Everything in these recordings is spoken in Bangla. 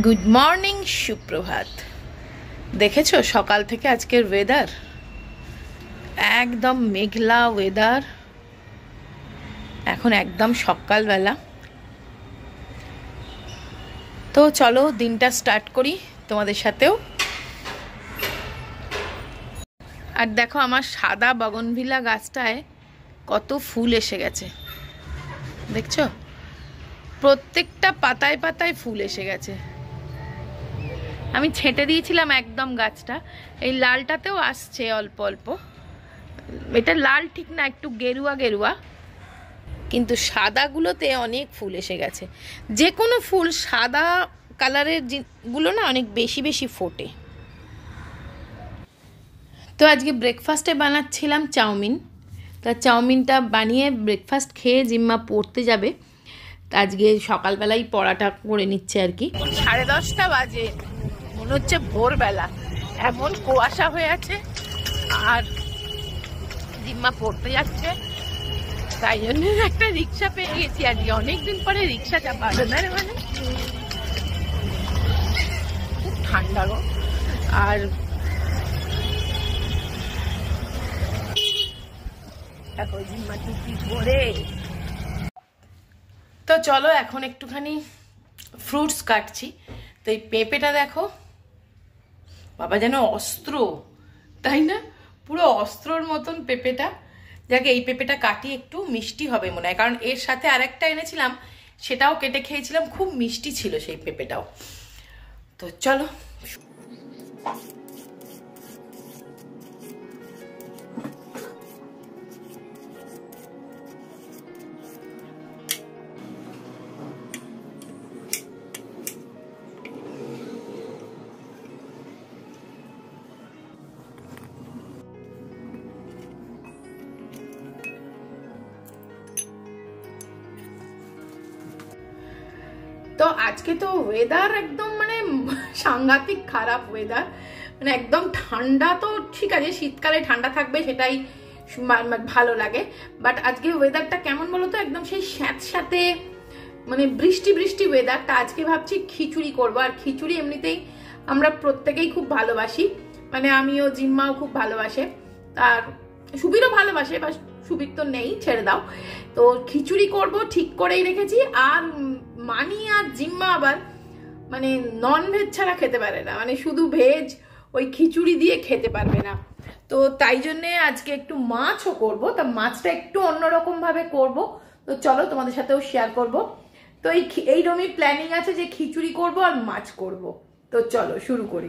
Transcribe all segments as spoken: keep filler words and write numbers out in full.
গুড মর্নিং, সুপ্রভাত। দেখেছো সকাল থেকে আজকের ওয়েদার, একদম মেঘলা ওয়েদার। এখন একদম সকালবেলা। তো চলো দিনটা স্টার্ট করি তোমাদের সাথেও। আর দেখো আমার সাদা বগনভিলা গাছটায় কত ফুল এসে গেছে, দেখছো? প্রত্যেকটা পাতায় পাতায় ফুল এসে গেছে। আমি ছেঁটে দিয়েছিলাম একদম গাছটা, এই লালটাতেও আসছে অল্প অল্প। এটা লাল ঠিক না, একটু গেরুয়া গেরুয়া, কিন্তু সাদাগুলোতে অনেক ফুল এসে গেছে। যে কোনো ফুল সাদা কালারের গুলো না অনেক বেশি বেশি ফোটে। তো আজকে ব্রেকফাস্টে বানাচ্ছিলাম চাউমিন। তা চাউমিনটা বানিয়ে ব্রেকফাস্ট খেয়ে জিম্মা পড়তে যাবে। আজকে সকালবেলাই পড়াটা করে নিচ্ছে আর কি। সাড়ে দশটা বাজে, মনে হচ্ছে ভোরবেলা, এমন কুয়াশা হয়ে আছে। আর জিম্মা পড়তে যাচ্ছে, তাই জন্য একটা রিক্সা পেয়ে গেছি আজকে। অনেকদিন পরে রিক্সা চাপা না, মানে খুব ঠান্ডা গো। আর দেখো জিম্মা টুপি পরে। তো চলো এখন একটুখানি ফ্রুটস কাটছি। তো এই পেঁপেটা দেখো বাবা, যেন অস্ত্র, তাই না? পুরো অস্ত্রর মতন পেঁপেটা। যাকে এই পেঁপেটা কাটি, একটু মিষ্টি হবে মনে হয়, কারণ এর সাথে আরেকটা এনেছিলাম, সেটাও কেটে খেয়েছিলাম, খুব মিষ্টি ছিল সেই পেঁপেটাও। তো চলো। তো আজকে তো ওয়েদার একদম মানে সাংঘাতিক খারাপ ওয়েদার, মানে একদম ঠান্ডা। তো ঠিক আছে, শীতকালে ঠান্ডা থাকবে সেটাই ভালো লাগে, বাট আজকে ওয়েদারটা কেমন বলো তো, একদম সেই স্যাঁতস্যাঁতে মানে বৃষ্টি বৃষ্টি ওয়েদারটা। আজকে ভাবছি খিচুড়ি করবো। আর খিচুড়ি এমনিতেই আমরা প্রত্যেকেই খুব ভালোবাসি, মানে আমিও জিম্মাও খুব ভালোবাসে, আর সুবীরও ভালোবাসে, বা সুবীর তো নেই, ছেড়ে দাও। তো খিচুড়ি করব ঠিক করেই রেখেছি। আর মানি আর জিম্মা আবার মানে নন ভেজ ছাড়া খেতে পারে না, মানে শুধু ভেজ ওই খিচুড়ি দিয়ে খেতে পারবে না। তো তাই জন্যে আজকে একটু মাছও করব। তা মাছটা একটু অন্যরকম ভাবে করব, তো চলো তোমাদের সাথেও শেয়ার করব। তো এই এইরকমই প্ল্যানিং আছে যে খিচুড়ি করব আর মাছ করব। তো চলো শুরু করি।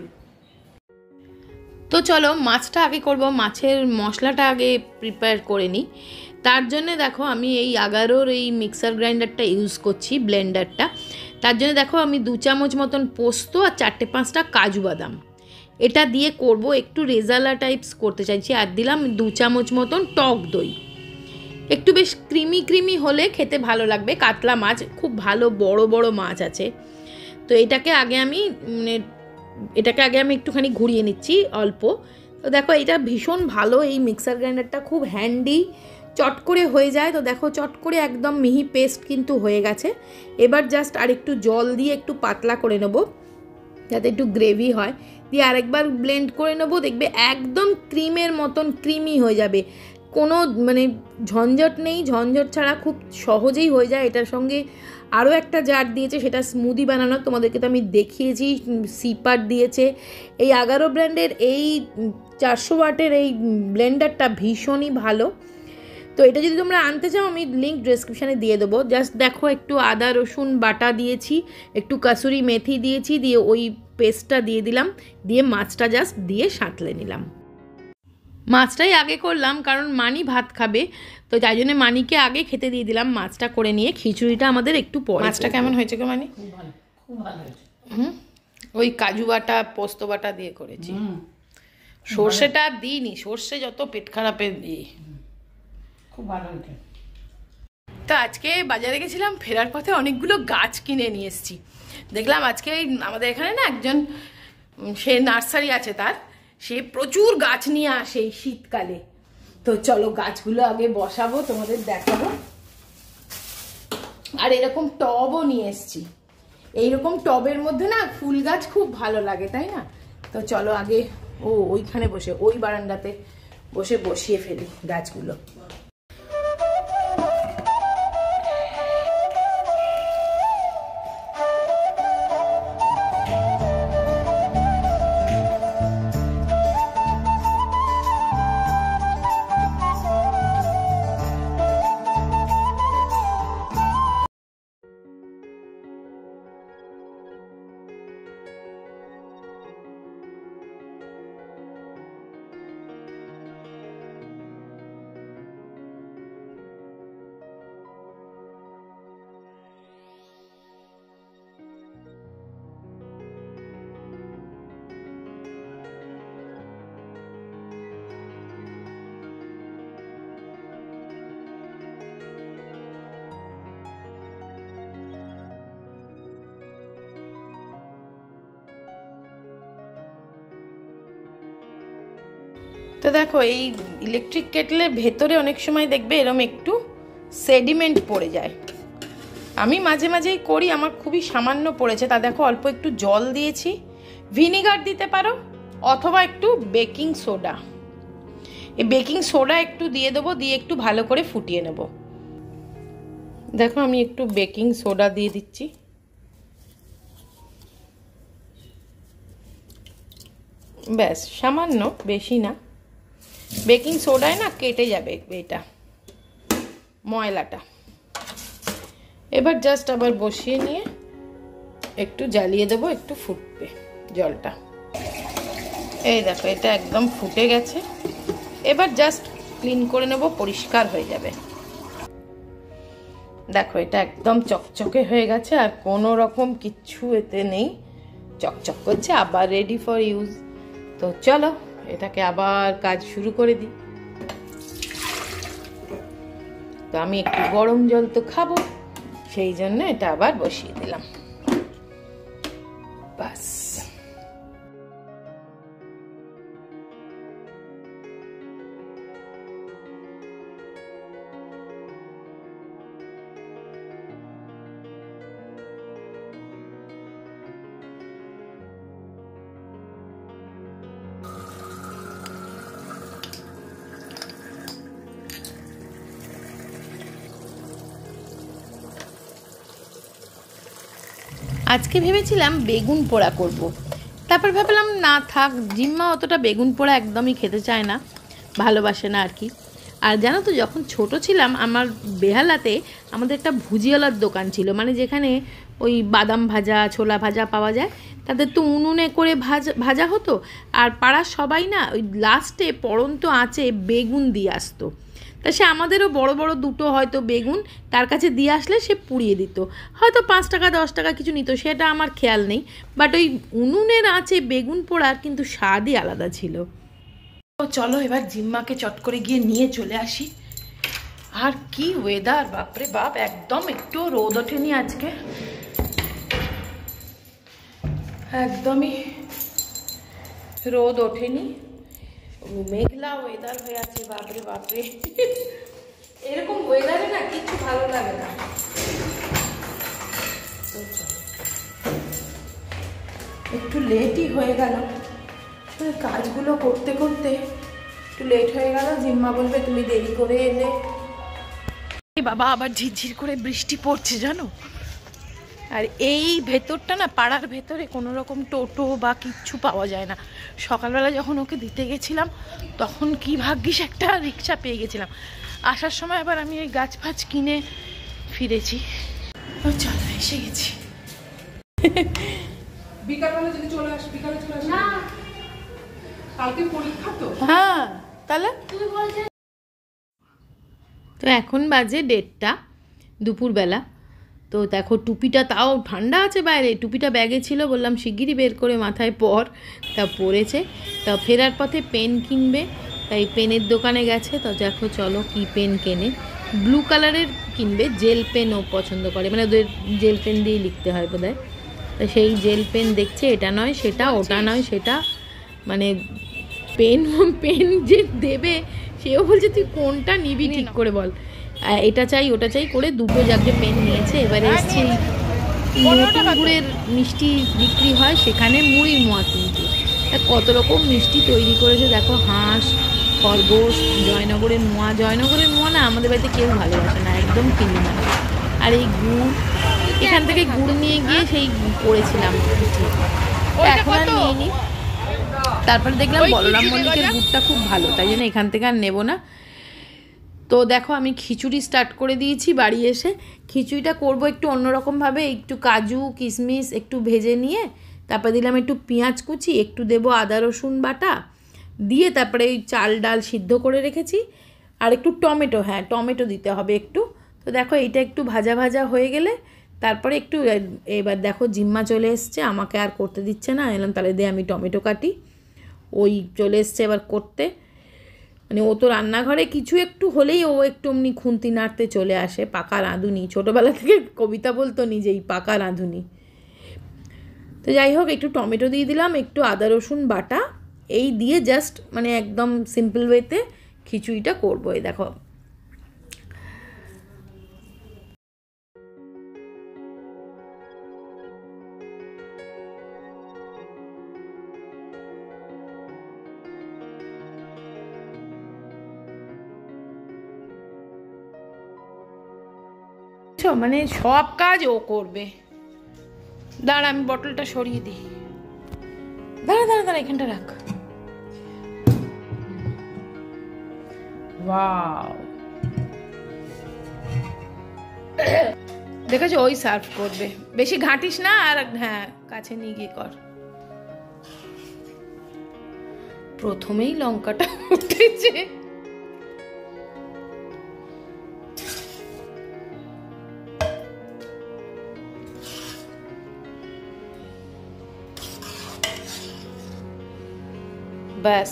তো চলো মাছটা আগে করব। মাছের মশলাটা আগে প্রিপেয়ার করে নিই। তার জন্য দেখো আমি এই এগারোর এই মিক্সার গ্রাইন্ডারটা ইউজ করছি, ব্লেন্ডারটা। তার জন্য দেখো আমি দু চামচ মতন পোস্ত আর চারটে পাঁচটা কাজু বাদাম এটা দিয়ে করব। একটু রেজালা টাইপস করতে চাইছি। আর দিলাম দু চামচ মতন টক দই। একটু বেশ ক্রিমি ক্রিমি হলে খেতে ভালো লাগবে। কাতলা মাছ, খুব ভালো বড় বড় মাছ আছে। তো এটাকে আগে আমি মানে এটাকে আগে আমি একটুখানি ঘুরিয়ে নিচ্ছি অল্প। তো দেখো এটা ভীষণ ভালো, এই মিক্সার গ্রাইন্ডারটা খুব হ্যান্ডি, চট করে হয়ে যায়। তো দেখো চট করে একদম মিহি পেস্ট কিন্তু হয়ে গেছে। এবার জাস্ট আর একটু জল দিয়ে একটু পাতলা করে নেব, যাতে একটু গ্রেভি হয়। দিয়ে আরেকবার ব্লেন্ড করে নেব, দেখবে একদম ক্রিমের মতন ক্রিমি হয়ে যাবে। কোনো মানে ঝঞ্ঝট নেই, ঝঞ্ঝট ছাড়া খুব সহজেই হয়ে যায়। এটার সঙ্গে আরও একটা জার দিয়েছে, সেটা স্মুদি বানানোর, তোমাদেরকে তো আমি দেখিয়েছি। সিপার দিয়েছে। এই এগারো ব্র্যান্ডের এই চারশো ওয়াটের এই ব্লেন্ডারটা ভীষণই ভালো। তো এটা যদি তোমরা আনতে চাও আমি লিঙ্ক ডেসক্রিপশানে দিয়ে দেবো। জাস্ট দেখো একটু আদা রসুন বাটা দিয়েছি, একটু কাসুরি মেথি দিয়েছি, দিয়ে ওই পেস্টটা দিয়ে দিলাম, দিয়ে মাছটা জাস্ট দিয়ে সাঁতলে নিলাম। মাছটাই আগে করলাম কারণ মানি ভাত খাবে, তো তাই জন্য মানিকে আগে খেতে দিয়ে দিলাম। মাছটা করে নিয়ে খিচুড়িটা আমাদের একটু পরে। মাছটা কেমন হয়েছে গো মানি? খুব ভালো, খুব ভালো হয়েছে। হুম, ওই কাজু বাটা পোস্ত বাটা দিয়ে করেছি, সর্ষেটা দিইনি। সর্ষে যত পেট খারাপের দিই। খুব ভালো হয়েছে। তো আজকে বাজারে গেছিলাম, ফেরার পথে অনেকগুলো গাছ কিনে নিয়ে এসেছি। দেখলাম আজকে আমাদের এখানে না একজন, সে নার্সারি আছে তার, সে প্রচুর গাছ নিয়ে আসে এই শীতকালে। তো চলো গাছগুলো আগে বসাবো, তোমাদের দেখাবো। আর এরকম টবও নিয়ে এসেছি। এইরকম টবের মধ্যে না ফুল গাছ খুব ভালো লাগে, তাই না? তো চলো আগে ও ওইখানে বসে ওই বারান্দাতে বসে বসিয়ে ফেলি গাছগুলো। তো দেখো এই ইলেকট্রিক কেটলের ভেতরে অনেক সময় দেখবে এরকম একটু সেডিমেন্ট পড়ে যায়। আমি মাঝে মাঝেই করি, আমার খুবই সামান্য পড়েছে। তা দেখো অল্প একটু জল দিয়েছি, ভিনিগার দিতে পারো অথবা একটু বেকিং সোডা। এই বেকিং সোডা একটু দিয়ে দেবো, দিয়ে একটু ভালো করে ফুটিয়ে নেব। দেখো আমি একটু বেকিং সোডা দিয়ে দিচ্ছি। ব্যাস সামান্য, বেশি না। বেকিং সোডায় না কেটে যাবে এটা ময়লাটা। এবার জাস্ট আবার বসিয়ে নিয়ে একটু জ্বালিয়ে দেবো, একটু ফুটবে জলটা। এই দেখো এটা একদম ফুটে গেছে। এবার জাস্ট ক্লিন করে নেব, পরিষ্কার হয়ে যাবে। দেখো এটা একদম চকচকে হয়ে গেছে, আর কোনো রকম কিচ্ছু এতে নেই, চকচক করছে, আবার রেডি ফর ইউজ। তো চলো এটাকে আবার কাজ শুরু করে দিই। তো আমি একটু গরম জল তো খাবো, সেই জন্য এটা আবার বসিয়ে দিলাম। বাস আজকে ভেবেছিলাম বেগুন পোড়া করব। তারপর ভাবলাম না থাক, জিম্মা অতটা বেগুন পোড়া একদমই খেতে চায় না, ভালোবাসে না আর কি। আর জানো তো যখন ছোট ছিলাম আমার বেহালাতে আমাদের একটা ভুজিওয়ালার দোকান ছিল, মানে যেখানে ওই বাদাম ভাজা ছোলা ভাজা পাওয়া যায়। তাদের তো উনুনে করে ভাজা ভাজা হতো, আর পাড়ার সবাই না ওই লাস্টে পড়ন্ত আঁচে বেগুন দিয়ে আসতো। তা সে আমাদেরও বড় বড় দুটো হয়তো বেগুন তার কাছে দিয়ে আসলে সে পুড়িয়ে দিত, হয়তো পাঁচ টাকা দশ টাকা কিছু নিত, সেটা আমার খেয়াল নেই। বাট ওই উনুনের আঁচে বেগুন পোড়ার কিন্তু স্বাদই আলাদা ছিল। তো চলো এবার জিম্মাকে চট করে গিয়ে নিয়ে চলে আসি। আর কি ওয়েদার, বাপরে বাপ, একদম একটু রোদ ওঠেনি আজকে, একদমই রোদ ওঠেনি, মেঘলা ওয়েদার হয়ে আছে। বাপরে বাপরে, এরকম ওয়েদারে না কিছু ভালো লাগে না। একটু লেটই হয়ে গেল, কাজগুলো করতে করতে একটু লেট হয়ে গেল। জিম্মা বলবে তুমি দেরি করে এলে। বাবা আবার ঝিরঝির করে বৃষ্টি পড়ছে জানো। আর এই ভেতরটা না, পাড়ার ভেতরে কোনো রকম টোটো বা কিচ্ছু পাওয়া যায় না। সকালবেলা যখন ওকে দিতে গেছিলাম তখন কি ভাগ্যিস একটা রিক্সা পেয়ে গেছিলাম। আসার সময় আবার আমি ওই গাছ ফাছ কিনে ফিরেছি। ও চলো এসে গেছি। বিকালবেলা যদি চলে আসি, বিকালে চলে আসি না, কালকে পরীক্ষা তো। হ্যাঁ তাহলে তো এখন বাজে দেড়টা দুপুরবেলা। তো দেখো টুপিটা তাও ঠান্ডা আছে বাইরে, টুপিটা ব্যাগে ছিল, বললাম শিগগিরই বের করে মাথায় পর, তা পরেছে। তা ফেরার পথে পেন কিনবে, তাই পেনের দোকানে গেছে। তো দেখো চলো কি পেন কেনে, ব্লু কালারের কিনবে, জেল পেন ও পছন্দ করে, মানে ওদের জেল পেন দিয়ে লিখতে হয় বোধহয়। তা সেই জেল পেন দেখছে, এটা নয় সেটা, ওটা নয় সেটা, মানে পেন পেন যে দেবে সেও বলছে তুই কোনটা নিবি ঠিক করে বল, এটা চাই ওটা চাই করে দুটো জায়গায় পেন নিয়েছে। এবারে এসছে নতুন গুড়ের মিষ্টি বিক্রি হয়, সেখানে মুড়ির মোয়া কিন্তু কত রকম মিষ্টি তৈরি করেছে দেখো, হাঁস, খরগোশ, জয়নগরের মোয়া। জয়নগরের মোয়া না আমাদের বাড়িতে কেউ ভালোবাসে না, একদম কিনে না। আর এই গুড়, এখান থেকে গুড় নিয়ে গিয়ে সেই করেছিলাম, এখন আর নিইনি। তারপরে দেখলাম বলরাম মল্লিকের গুড়টা খুব ভালো, তাই জন্য এখান থেকে আর নেবো না। তো দেখো আমি খিচুড়ি স্টার্ট করে দিয়েছি বাড়ি এসে। খিচুড়িটা করব একটু অন্যরকমভাবে, একটু কাজু কিশমিশ একটু ভেজে নিয়ে তারপরে দিলাম একটু পেঁয়াজ কুচি, একটু দেবো আদা রসুন বাটা দিয়ে, তারপরে ওই চাল ডাল সিদ্ধ করে রেখেছি, আর একটু টমেটো, হ্যাঁ টমেটো দিতে হবে একটু। তো দেখো এইটা একটু ভাজা ভাজা হয়ে গেলে তারপরে একটু, এবার দেখো জিম্মা চলে এসছে, আমাকে আর করতে দিচ্ছে না। এলাম তাহলে দিয়ে আমি টমেটো কাটি, ওই চলে এসছে এবার করতে। মানে ও তো রান্নাঘরে কিছু একটু হলেই ও একটু অমনি খুন্তি নাড়তে চলে আসে, পাকা রাঁধুনি। ছোটোবেলা থেকে কবিতা বলতো নিজেই, পাকা রাঁধুনি। তো যাই হোক, একটু টমেটো দিয়ে দিলাম, একটু আদা রসুন বাটা, এই দিয়ে জাস্ট মানে একদম সিম্পল ওয়েতে খিচুড়িটা করবো। এই দেখো মানে সব কাজ ও করবে। দাঁড়া আমি বটলটা সরিয়ে দিই, দাঁড়া দাঁড়া দাঁড়া এখানটা রাখ। ওয়াও, দেখেছো ওই সার্ভ করবে, বেশি ঘাঁটিস না। আর হ্যাঁ কাছে নিয়ে গিয়ে কর। প্রথমেই লঙ্কাটা উঠেছে। ব্যাস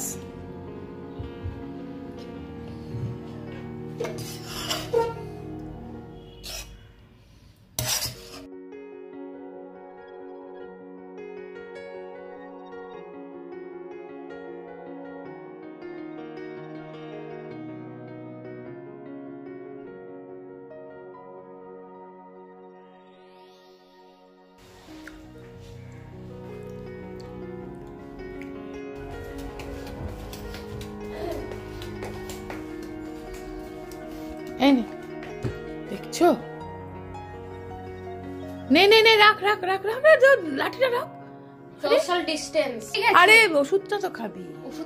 দেখছো, নে নে নে রাখ রাখ রাখ রাখ, লাঠিটা রাখ। Social distance. আরে ওষুধটা তো খাবি।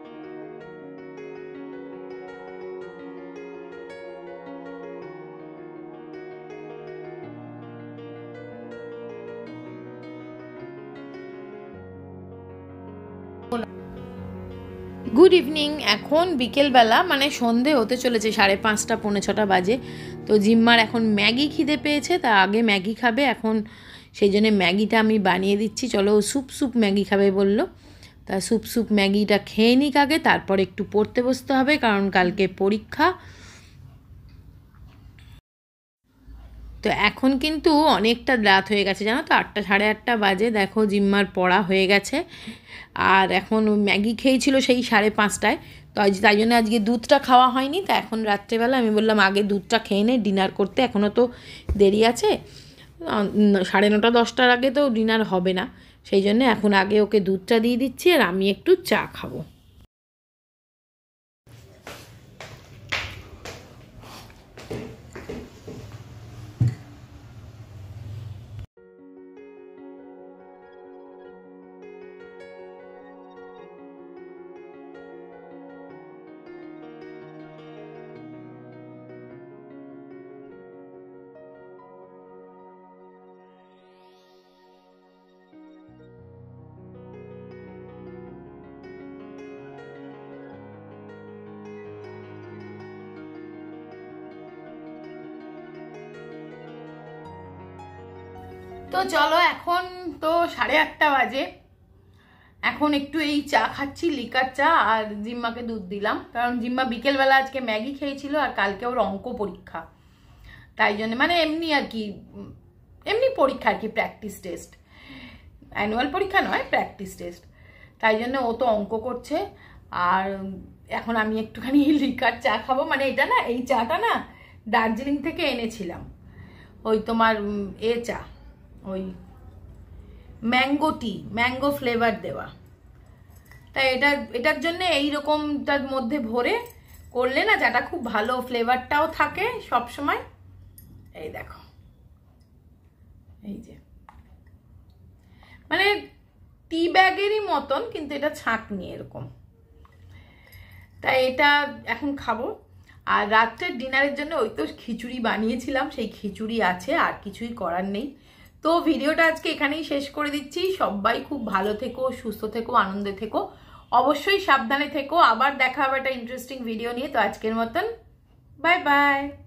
গুড ইভিনিং, এখন বিকেলবেলা মানে সন্ধে হতে চলেছে, সাড়ে পাঁচটা পৌনে ছটা বাজে। তো জিম্মার এখন ম্যাগি খিদে পেয়েছে, তা আগে ম্যাগি খাবে এখন, সেই জন্য ম্যাগিটা আমি বানিয়ে দিচ্ছি। চলো স্যুপ স্যুপ ম্যাগি খাবে বললো, তা স্যুপ স্যুপ ম্যাগিটা খেয়ে নিক আগে, তারপর একটু পড়তে বসতে হবে কারণ কালকে পরীক্ষা। তো এখন কিন্তু অনেকটা রাত হয়ে গেছে জানো তো, আটটা সাড়ে আটটা বাজে। দেখো জিম্মার পড়া হয়ে গেছে, আর এখন ম্যাগি খেয়েছিল সেই সাড়ে পাঁচটায়, তো তাই জন্য আজকে দুধটা খাওয়া হয়নি। তা এখন রাত্রেবেলা আমি বললাম আগে দুধটা খেয়ে নে ডিনার করতে, এখনও তো দেরি আছে, সাড়ে নটা দশটার আগে তো ডিনার হবে না, সেই জন্য এখন আগে ওকে দুধটা দিয়ে দিচ্ছি, আর আমি একটু চা খাবো। তো চলো এখন তো সাড়ে আটটা বাজে, এখন একটু এই চা খাচ্ছি, লিকার চা, আর জিম্মাকে দুধ দিলাম কারণ জিম্মা বিকেলবেলা আজকে ম্যাগি খেয়েছিল আর কালকে ওর অঙ্ক পরীক্ষা, তাই জন্য মানে এমনি আর কি, এমনি পরীক্ষা আর কি, প্র্যাকটিস টেস্ট, অ্যানুয়াল পরীক্ষা নয় প্র্যাকটিস টেস্ট, তাই জন্য ও তো অঙ্ক করছে। আর এখন আমি একটুখানি লিকার চা খাবো, মানে এটা না, এই চাটা না দার্জিলিং থেকে এনেছিলাম, ওই তোমার এ চা, ওই ম্যাঙ্গো টি, ম্যাঙ্গো ফ্লেভার দেওয়া। তাই এটা এটার জন্য এইরকমটার মধ্যে ভরে করলে না যেটা খুব ভালো ফ্লেভারটাও থাকে সব সময়। এই দেখো, এই যে মানে টি ব্যাগেরই মতন, কিন্তু এটা ছাঁকনি এরকম। তাই এটা এখন খাবো। আর রাত্রের ডিনারের জন্য ওই তো খিচুড়ি বানিয়েছিলাম, সেই খিচুড়ি আছে, আর কিছুই করার নেই। তো ভিডিওটা আজকে এখানেই শেষ করে দিচ্ছি। সবাই খুব ভালো থেকো, সুস্থ থেকো, আনন্দে থেকো, অবশ্যই সাবধানে থেকো। আবার দেখা হবে একটা ইন্টারেস্টিং ভিডিও নিয়ে। তো আজকের মতন বাই বাই।